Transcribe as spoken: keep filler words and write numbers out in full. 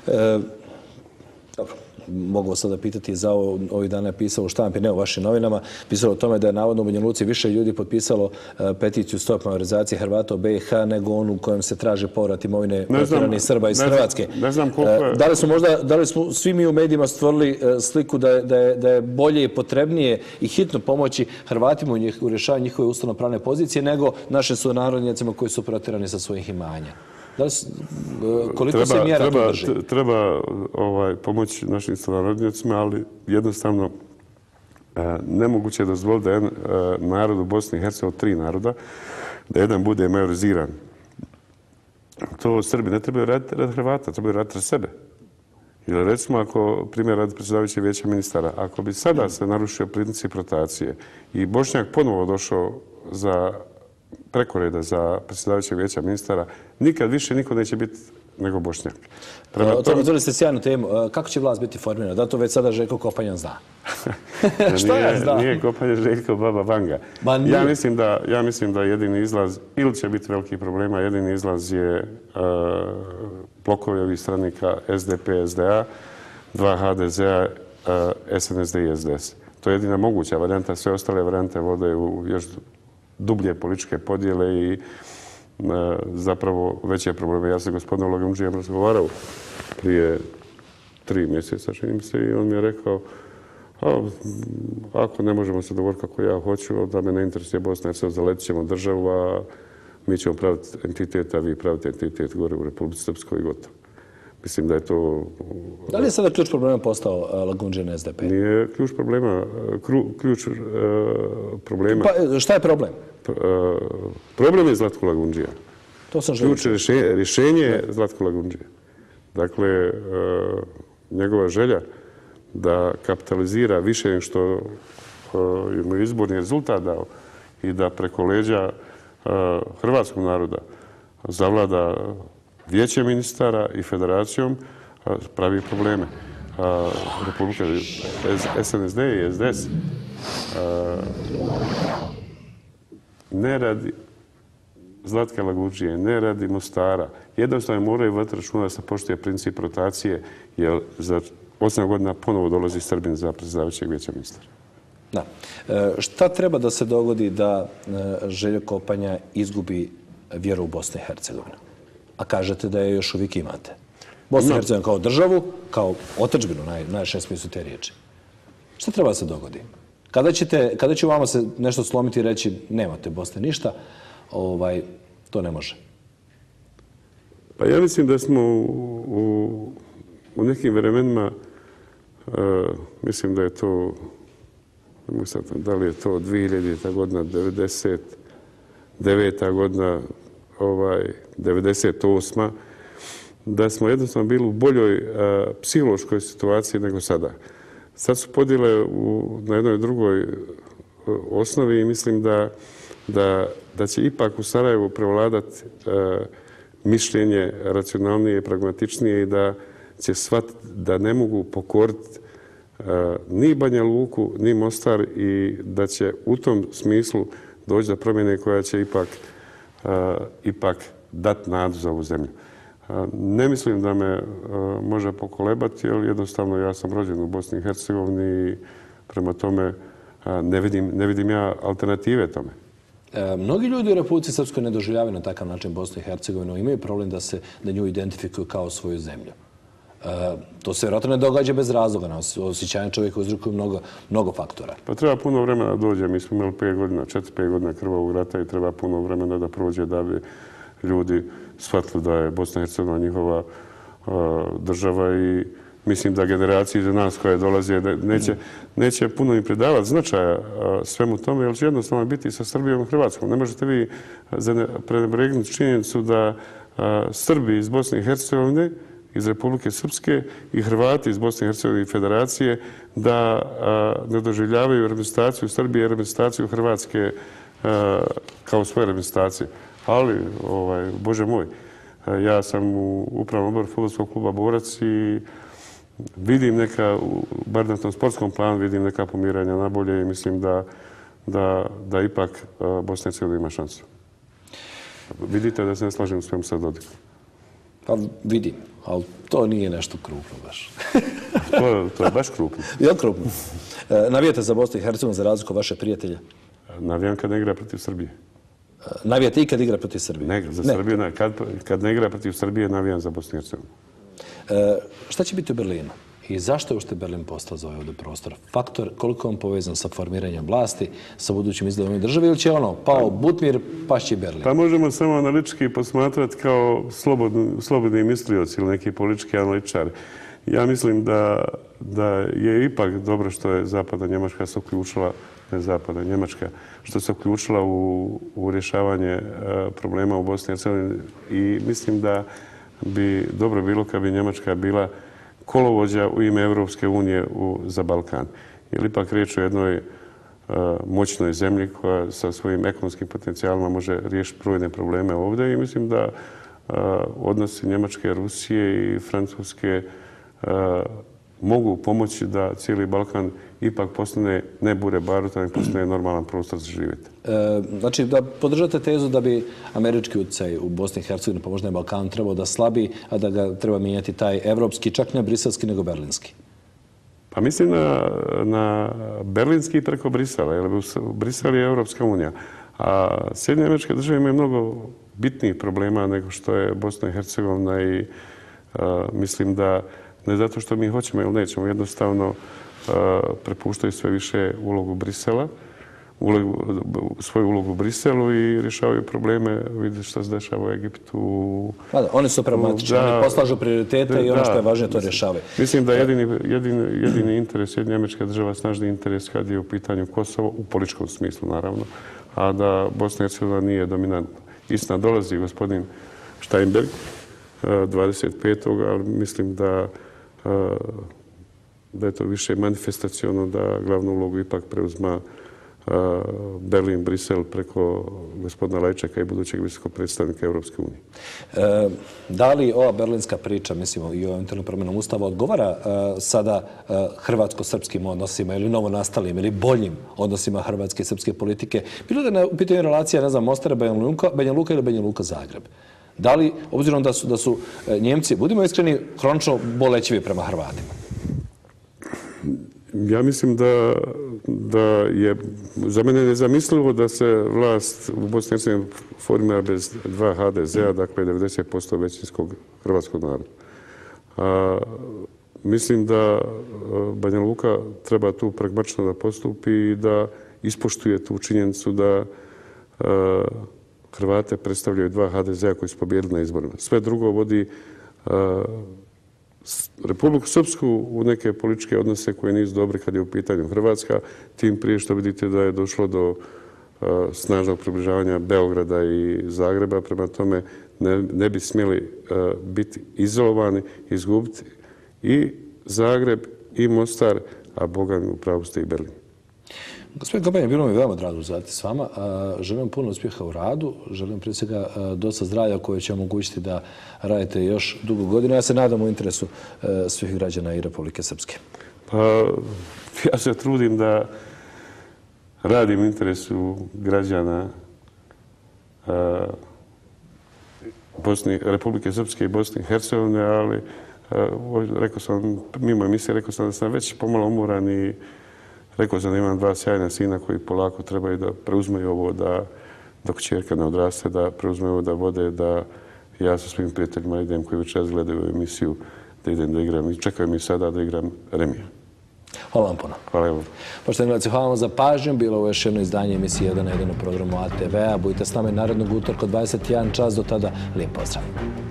E, dobro. Mogu sada pitati za ovo, ovih dana je pisalo u štampi, ne u vašim novinama, pisalo o tome da je navodno u Banja Luci više ljudi potpisalo uh, peticiju stop majorizacije Hrvata u B i H nego onu u kojem se traže povrat imovine protjeranih Srba iz Hrvatske. Ne znam koliko je... Da li smo možda, da li smo svi mi u medijima stvorili uh, sliku da je, da, je, da je bolje i potrebnije i hitno pomoći Hrvatima u, njih, u rješavanju njihove ustavno-pravne pozicije nego našim sunarodnjacima koji su protjerani sa svojih imanja? Da li, koliko treba, se mjera treba, tu drži? Treba ovaj, pomoći našim sunarodnjacima, ali jednostavno e, nemoguće je dozvoliti da jedan e, narod u Bosni i Hercegovini, tri naroda, da jedan bude majoriziran. To Srbi ne trebaju raditi rad Hrvata, trebaju raditi rad sebe. Jer recimo, ako primjer radi predsjedavajućeg vijeća ministara, ako bi sada se narušio princip rotacije i Bošnjak ponovo došao za preko reda za predsjedavajućeg vijeća ministara, nikad više niko neće biti nego Bošnjak. Otvorili ste sjajnu temu. Kako će vlast biti formirana? Da to već sada Željko Kopanjan zna. Šta ja znam? Nije Kopanjan Željko Baba Vanga. Ja mislim, da, ja mislim da jedini izlaz, ili će biti velikih problema, jedini izlaz je uh, blokovi ovih stranika S D P, S D A, dva H D Z-a, uh, S N S D i S D S. To je jedina moguća varijanta. Sve ostale varijante vode u još dublje političke podjele i uh, zapravo veće probleme. Ja sam gospodinom Lagundžijem razgovarao prije tri mjeseca, čini mi se, i on mi je rekao a, ako ne možemo se dogovoriti kako ja hoću, da me ne interesuje Bosna i Hercegovina, zaletit ćemo državu, a mi ćemo praviti entitet, a vi pravite entitet gore u Republici Srpskoj i gotovo. Mislim da je to... Da li je sada ključ problema postao Lagundžin S D P? Nije ključ problema. Kru, ključ uh, problema... Pa šta je problem? Uh, problem je Zlatko Lagundžija. To sam želio. Ključ rješenje, rješenje je Zlatko Lagundžija. Dakle, uh, njegova želja da kapitalizira više nego što uh, mu izborni rezultat dao i da preko leđa uh, hrvatskog naroda zavlada vijeće ministara i federacijom, pravi probleme. Republika S N S D i S D S ne radi Zlatka Lagundžije, ne radi Mostara. Jednostavno moraju voditi računa da se poštuje princip rotacije, jer za osam godina ponovo dolazi Srbin za predsjedavajućeg vijeća ministara. Da. E, šta treba da se dogodi da e, Željko Kopanja izgubi vjeru u Bosnu i Hercegovinu? A kažete da je još uvijek imate. Bosna i Hercegovina kao državu, kao otadžbinu, naj, najšem smislu te riječi. Šta treba da se dogodi? Kada, ćete, kada će vama se nešto slomiti i reći nemate Bosne ništa, ovaj, to ne može? Pa ja mislim da smo u, u, u nekim vremenima, uh, mislim da je to, da li je to dvije hiljadita godina, devedeset deveta godina, ovaj, devedeset osma da smo jednostavno bili u boljoj a, psihološkoj situaciji nego sada. Sad su podjele u, na jednoj drugoj osnovi i mislim da, da, da će ipak u Sarajevu prevladati mišljenje racionalnije i pragmatičnije i da će shvatiti da ne mogu pokoriti ni Banja Luku, ni Mostar i da će u tom smislu doći do promjene koja će ipak Uh, ipak dati nadu za ovu zemlju. Uh, ne mislim da me uh, može pokolebati, jer jednostavno ja sam rođen u Bosni i Hercegovini i prema tome uh, ne, vidim, ne vidim ja alternative tome. E, mnogi ljudi u Republici Srpskoj ne doživljavaju na takav način Bosnu i Hercegovinu, imaju problem da se da nju identifikuju kao svoju zemlju. E, to se vjerojatno ne događa bez razloga. Na osjećanje čovjeka uzrokuju mnogo, mnogo faktora. Pa treba puno vremena da dođe. Mi smo imali pet godina, četiri, pet godina krvavog rata i treba puno vremena da prođe da bi ljudi shvatili da je Bosna i Hercegovina njihova uh, država i mislim da generacije za nas koje dolaze neće, neće puno im pridavati značaja uh, svemu tome, jer će jednostavno biti sa Srbijom i Hrvatskom. Ne možete vi prenebregnuti činjenicu da uh, Srbi iz Bosne i Hercegovine, iz Republike Srpske i Hrvati iz Bosne i Hercegovine i Federacije da a, ne doživljavaju reprezentaciju Srbije i reprezentaciju Hrvatske a, kao svoje reprezentacije. Ali, ovaj, Bože moj, a, ja sam u upravnom odboru fudbalskog kluba Borac i vidim neka, bar na tom sportskom planu, vidim neka pomiranja na bolje i mislim da, da, da ipak a, Bosna i Hercegovina ima šansu. Vidite da se ne slažem s svem sa Dodikom. Pa vidim. ali to nije nešto krupno baš. to, to je baš krupno. Je li krupno? Navijate za Bosnu i Hercegovinu za razliku od vaše prijatelja? Navijam kad ne igra protiv Srbije. Navijate i kad igra protiv Srbije? Ne, za Srbiju ne. Kad, kad ne igra protiv Srbije, navijam za Bosnu i Hercegovinu. E, šta će biti u Berlinu? I zašto je uopšte Berlin postao za ovaj ovdje prostor? Faktor koliko je on povezan sa formiranjem vlasti, sa budućim izgledom države, ili će ono, pao Butmir, pašće Berlin? Pa možemo samo analitički posmatrati kao slobodni, slobodni mislioci ili neki politički analitičari. Ja mislim da, da je ipak dobro što je zapadna Njemačka se uključila, ne zapadna Njemačka, što se uključila u, u rješavanje uh, problema u Bosni i Hercegovini i mislim da bi dobro bilo kad bi Njemačka bila kolovođa u ime Evropske unije u, za Balkan. Jer ipak riječ o jednoj uh, moćnoj zemlji koja sa svojim ekonomskim potencijalima može riješiti brojne probleme ovdje i mislim da uh, odnosi Njemačke, Rusije i Francuske uh, mogu pomoći da cijeli Balkan ipak postane ne bure baruta, i postane normalan prostor za živjeti. E, znači, da podržate tezu da bi američki utjecaj u Bosni i Hercegovini, pa možda i Balkanu, trebao da slabi, a da ga treba mijenjati taj evropski, čak ne briselski, nego berlinski? Pa mislim na, na berlinski preko Brisela, jer Brisel je Evropska unija. A Sjedinjene Američke Države imaju mnogo bitnijih problema nego što je Bosna i Hercegovina i a, mislim da ne zato što mi hoćemo ili nećemo, jednostavno uh, prepuštaju sve više ulogu Brisela, ulogu, svoju ulogu u Briselu i rješavaju probleme. Vidite što se dešava u Egiptu. Da, da, oni su pragmatični, oni poslažu prioritete da, i ono što je važnije to rješavaju. Mislim da je jedini, jedini, jedini interes Sjedinjenih Američkih Država snažni interes kad je u pitanju Kosovo, u političkom smislu naravno, a da Bosna i Hercegovina nije dominantna. Istina, dolazi gospodin Steinberg dvadeset petog ali mislim da da je to više manifestaciono, da glavnu ulogu ipak preuzma Berlin, Brisel preko gospodina Lajčeka i budućeg visokog predstavnika Evropske unije. E, da li ova berlinska priča, mislimo i o internom promjenom ustava, odgovara e, sada e, hrvatsko-srpskim odnosima ili novonastalim ili boljim odnosima hrvatske i srpske politike? Bilo da je u pitanju relacija, ne znam, Mostara, Banja Luka ili Banja Luka Zagreb? Da li, obzirom da su, da su Njemci, budimo iskreni, kronično bolećivi prema Hrvatima? Ja mislim da, da je za mene nezamislivo da se vlast u Bosni i Hercegovini formira bez dva ha de zea, dakle devedeset posto većinskog hrvatskog naroda. A, mislim da Banja Luka treba tu pragmatično da postupi i da ispoštuje tu činjenicu da a, Hrvate predstavljaju dva ha de zea koji su pobijedili na izborima. Sve drugo vodi a, Republiku Srpsku u neke političke odnose koje nisu dobri kad je u pitanju Hrvatska, tim prije što vidite da je došlo do uh, snažnog približavanja Beograda i Zagreba, prema tome ne, ne bi smjeli uh, biti izolovani, izgubiti i Zagreb i Mostar, a Boga mi upravo ste i Berlin. Gospodin Kobanj, bilo mi veoma drago razgovarati s vama. Želim puno uspjeha u radu, želim prije svega dosta zdravlja koje će omogućiti da radite još dugo godina. Ja se nadam u interesu svih građana i Republike Srpske. Pa, ja se trudim da radim u interesu građana Bosni, Republike Srpske i Bosne i Hercegovine, ali rekao sam, mimo emisije, rekao sam da sam već pomalo umoran i rekao sam da imam dva sjajna sina koji polako trebaju da preuzmeju ovo, da dok ćerka ne odraste, da preuzmeju ovo, da vode, da ja sa svojim prijateljima idem koji večeras gledaju emisiju, da idem da igram i čekaju mi sada da igram remija. Hvala vam puno. Hvala vam. Poštovani gledalci, hvala vam za pažnju. Bilo ovo još jedno izdanje emisije jedan na jedan u programu a te ve a. Budite s nama i narednog utorka od dvadeset jedan čas. Do tada, lijep pozdrav.